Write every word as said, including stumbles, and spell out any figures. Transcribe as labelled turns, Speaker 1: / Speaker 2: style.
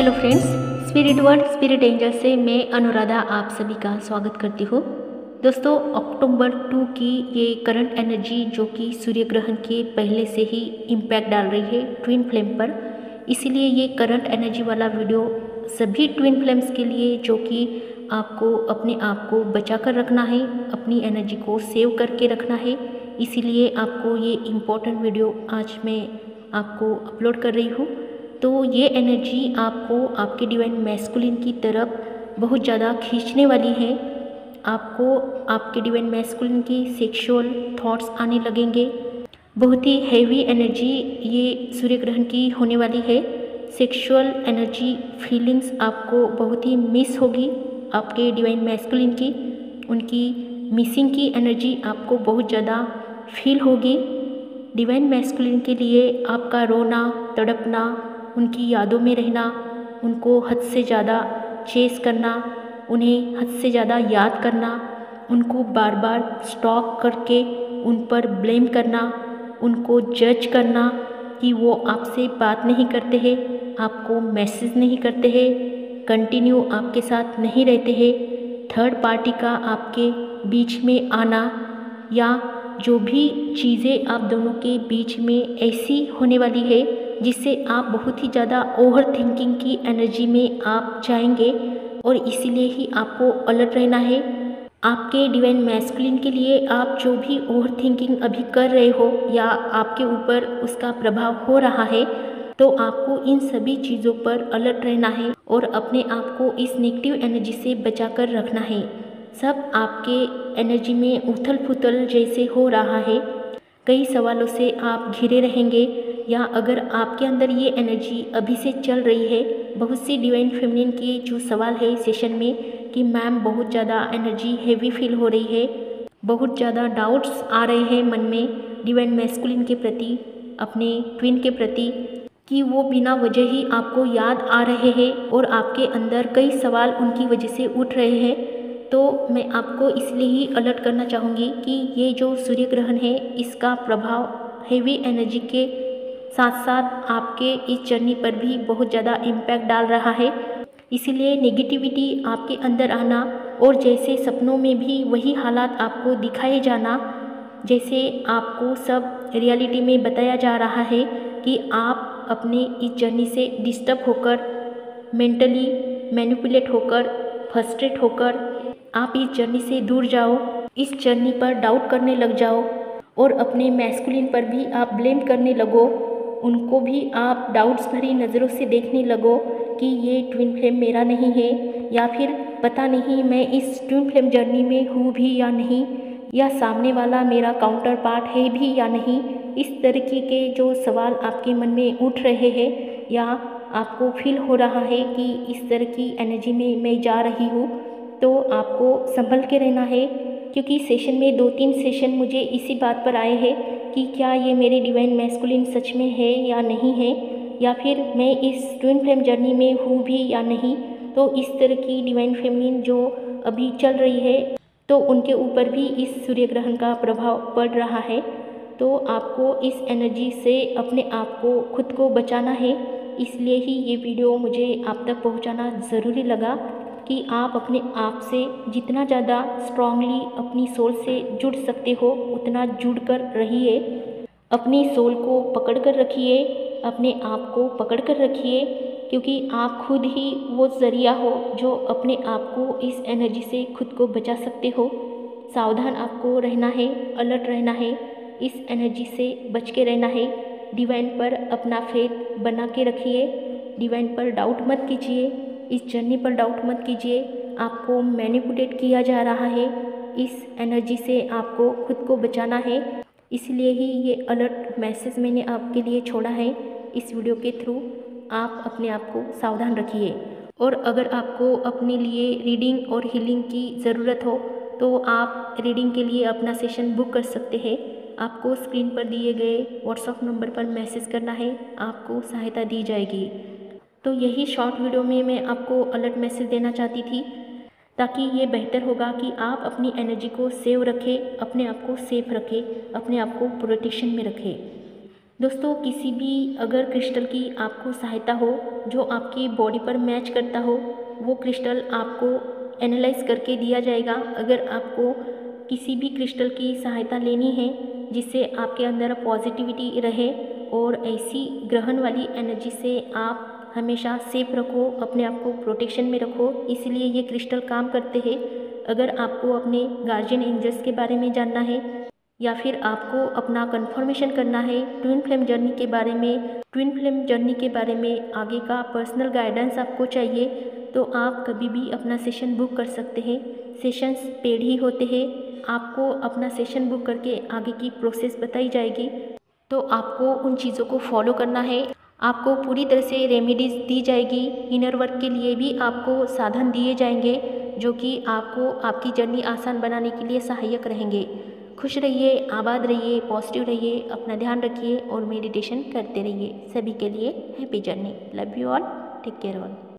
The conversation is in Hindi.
Speaker 1: Hello friends, spirit world spirit angel से मैं अनुराधा आप सभी का स्वागत करती हूँ। दोस्तों, अक्टूबर टू की ये करंट एनर्जी जो कि सूर्य ग्रहण के पहले से ही इम्पैक्ट डाल रही है ट्विन फ्लेम पर, इसीलिए ये करंट एनर्जी वाला वीडियो सभी ट्विन फ्लेम्स के लिए जो कि आपको अपने आप को बचा कर रखना है, अपनी एनर्जी को सेव करके रखना है। इसीलिए आपको ये इम्पोर्टेंट वीडियो आज मैं आपको अपलोड कर रही हूँ। तो ये एनर्जी आपको आपके डिवाइन मैस्कुलिन की तरफ बहुत ज़्यादा खींचने वाली है। आपको आपके डिवाइन मैस्कुलिन की सेक्सुअल थॉट्स आने लगेंगे। बहुत ही हैवी एनर्जी ये सूर्य ग्रहण की होने वाली है। सेक्सुअल एनर्जी फीलिंग्स आपको बहुत ही मिस होगी आपके डिवाइन मैस्कुलिन की। उनकी मिसिंग की एनर्जी आपको बहुत ज़्यादा फील होगी। डिवाइन मैस्कुलिन के लिए आपका रोना, तड़पना, उनकी यादों में रहना, उनको हद से ज़्यादा चेस करना, उन्हें हद से ज़्यादा याद करना, उनको बार बार स्टॉक करके उन पर ब्लेम करना, उनको जज करना कि वो आपसे बात नहीं करते हैं, आपको मैसेज नहीं करते हैं, कंटिन्यू आपके साथ नहीं रहते हैं, थर्ड पार्टी का आपके बीच में आना, या जो भी चीज़ें आप दोनों के बीच में ऐसी होने वाली है जिससे आप बहुत ही ज़्यादा ओवर थिंकिंग की एनर्जी में आप जाएंगे। और इसीलिए ही आपको अलर्ट रहना है। आपके डिवाइन मैस्कुलिन के लिए आप जो भी ओवर थिंकिंग अभी कर रहे हो या आपके ऊपर उसका प्रभाव हो रहा है, तो आपको इन सभी चीज़ों पर अलर्ट रहना है और अपने आप को इस नेगेटिव एनर्जी से बचा कर रखना है। सब आपके एनर्जी में उथल पुथल जैसे हो रहा है। कई सवालों से आप घिरे रहेंगे, या अगर आपके अंदर ये एनर्जी अभी से चल रही है, बहुत सी डिवाइन फेमिनिन के जो सवाल है सेशन में कि मैम बहुत ज़्यादा एनर्जी हैवी फील हो रही है, बहुत ज़्यादा डाउट्स आ रहे हैं मन में डिवाइन मैस्कुलिन के प्रति, अपने ट्विन के प्रति, कि वो बिना वजह ही आपको याद आ रहे हैं और आपके अंदर कई सवाल उनकी वजह से उठ रहे हैं। तो मैं आपको इसलिए ही अलर्ट करना चाहूँगी कि ये जो सूर्य ग्रहण है इसका प्रभाव हेवी एनर्जी के साथ साथ आपके इस जर्नी पर भी बहुत ज़्यादा इम्पैक्ट डाल रहा है। इसीलिए नेगेटिविटी आपके अंदर आना और जैसे सपनों में भी वही हालात आपको दिखाए जाना, जैसे आपको सब रियलिटी में बताया जा रहा है कि आप अपने इस जर्नी से डिस्टर्ब होकर, मेंटली मैनिपुलेट होकर, फ्रस्ट्रेट होकर आप इस जर्नी से दूर जाओ, इस जर्नी पर डाउट करने लग जाओ और अपने मैस्कुलिन पर भी आप ब्लेम करने लगो, उनको भी आप डाउट्स भरी नज़रों से देखने लगो कि ये ट्विन फ्लेम मेरा नहीं है, या फिर पता नहीं मैं इस ट्विन फ्लेम जर्नी में हूँ भी या नहीं, या सामने वाला मेरा काउंटर पार्ट है भी या नहीं। इस तरीके के जो सवाल आपके मन में उठ रहे हैं या आपको फील हो रहा है कि इस तरह की एनर्जी में मैं जा रही हूँ, तो आपको संभल के रहना है। क्योंकि सेशन में दो तीन सेशन मुझे इसी बात पर आए हैं कि क्या ये मेरे डिवाइन मैस्कुलिन सच में है या नहीं है, या फिर मैं इस ट्विन फ्लेम जर्नी में हूँ भी या नहीं। तो इस तरह की डिवाइन फेमिनिन जो अभी चल रही है, तो उनके ऊपर भी इस सूर्य ग्रहण का प्रभाव पड़ रहा है। तो आपको इस एनर्जी से अपने आप को खुद को बचाना है। इसलिए ही ये वीडियो मुझे आप तक पहुँचाना ज़रूरी लगा कि आप अपने आप से जितना ज़्यादा स्ट्रांगली अपनी सोल से जुड़ सकते हो उतना जुड़ कर रहिए। अपनी सोल को पकड़ कर रखिए, अपने आप को पकड़ कर रखिए, क्योंकि आप खुद ही वो ज़रिया हो जो अपने आप को इस एनर्जी से खुद को बचा सकते हो। सावधान आपको रहना है, अलर्ट रहना है, इस एनर्जी से बच के रहना है। डिवाइन पर अपना फेथ बना के रखिए, डिवाइन पर डाउट मत कीजिए, इस जर्नी पर डाउट मत कीजिए। आपको मैनिपुलेट किया जा रहा है, इस एनर्जी से आपको खुद को बचाना है। इसलिए ही ये अलर्ट मैसेज मैंने आपके लिए छोड़ा है इस वीडियो के थ्रू। आप अपने आप को सावधान रखिए। और अगर आपको अपने लिए रीडिंग और हीलिंग की ज़रूरत हो तो आप रीडिंग के लिए अपना सेशन बुक कर सकते हैं। आपको स्क्रीन पर दिए गए व्हाट्सएप नंबर पर मैसेज करना है, आपको सहायता दी जाएगी। तो यही शॉर्ट वीडियो में मैं आपको अलर्ट मैसेज देना चाहती थी, ताकि ये बेहतर होगा कि आप अपनी एनर्जी को सेव रखें, अपने आप को सेफ रखें, अपने आप को प्रोटेक्शन में रखें। दोस्तों किसी भी अगर क्रिस्टल की आपको सहायता हो जो आपकी बॉडी पर मैच करता हो, वो क्रिस्टल आपको एनालाइज करके दिया जाएगा। अगर आपको किसी भी क्रिस्टल की सहायता लेनी है जिससे आपके अंदर पॉजिटिविटी रहे और ऐसी ग्रहण वाली एनर्जी से आप हमेशा सेफ रखो, अपने आप को प्रोटेक्शन में रखो, इसलिए ये क्रिस्टल काम करते हैं। अगर आपको अपने गार्जियन एंजल्स के बारे में जानना है या फिर आपको अपना कंफर्मेशन करना है ट्विन फ्लेम जर्नी के बारे में, ट्विन फ्लेम जर्नी के बारे में आगे का पर्सनल गाइडेंस आपको चाहिए, तो आप कभी भी अपना सेशन बुक कर सकते हैं। सेशंस पेड ही होते हैं। आपको अपना सेशन बुक करके आगे की प्रोसेस बताई जाएगी, तो आपको उन चीज़ों को फॉलो करना है। आपको पूरी तरह से रेमेडीज़ दी जाएगी। इनर वर्क के लिए भी आपको साधन दिए जाएंगे जो कि आपको आपकी जर्नी आसान बनाने के लिए सहायक रहेंगे। खुश रहिए, आबाद रहिए, पॉजिटिव रहिए, अपना ध्यान रखिए और मेडिटेशन करते रहिए। सभी के लिए happy journey. Love you all, take care all.